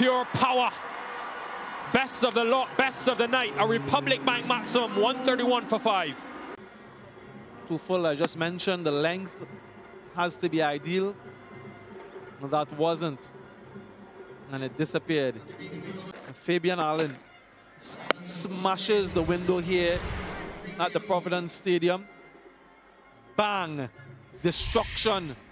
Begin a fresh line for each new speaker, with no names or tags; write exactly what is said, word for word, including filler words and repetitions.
Pure power. Best of the lot, best of the night. A Republic Bank maximum, one thirty-one for five.
Too full, I just mentioned the length has to be ideal. No, that wasn't. And it disappeared. And Fabian Allen smashes the window here at the Providence Stadium. Bang! Destruction